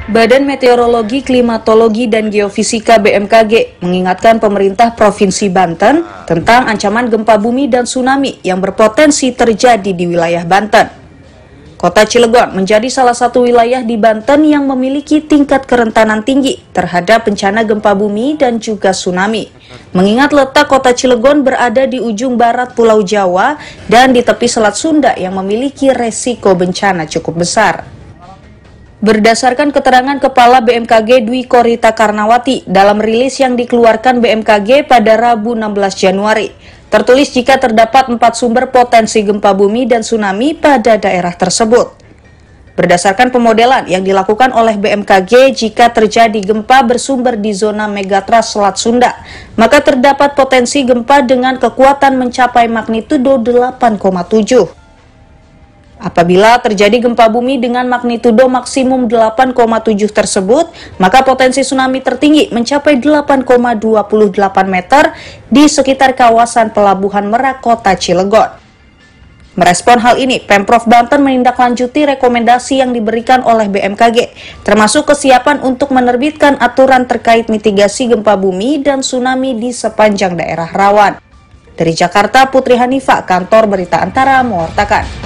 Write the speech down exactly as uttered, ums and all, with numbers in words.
Badan Meteorologi, Klimatologi, dan Geofisika B M K G mengingatkan pemerintah Provinsi Banten tentang ancaman gempa bumi dan tsunami yang berpotensi terjadi di wilayah Banten. Kota Cilegon menjadi salah satu wilayah di Banten yang memiliki tingkat kerentanan tinggi terhadap bencana gempa bumi dan juga tsunami. Mengingat letak kota Cilegon berada di ujung barat Pulau Jawa dan di tepi Selat Sunda yang memiliki resiko bencana cukup besar. Berdasarkan keterangan Kepala B M K G Dwi Korita Karnawati dalam rilis yang dikeluarkan B M K G pada Rabu enam belas Januari, tertulis jika terdapat empat sumber potensi gempa bumi dan tsunami pada daerah tersebut. Berdasarkan pemodelan yang dilakukan oleh B M K G, jika terjadi gempa bersumber di zona megatrust Selat Sunda, maka terdapat potensi gempa dengan kekuatan mencapai magnitudo delapan koma tujuh. Apabila terjadi gempa bumi dengan magnitudo maksimum delapan koma tujuh tersebut, maka potensi tsunami tertinggi mencapai delapan koma dua delapan meter di sekitar kawasan Pelabuhan Merak, Kota Cilegon. Merespon hal ini, Pemprov Banten menindaklanjuti rekomendasi yang diberikan oleh B M K G, termasuk kesiapan untuk menerbitkan aturan terkait mitigasi gempa bumi dan tsunami di sepanjang daerah rawan. Dari Jakarta, Putri Hanifah, Kantor Berita Antara, mewartakan.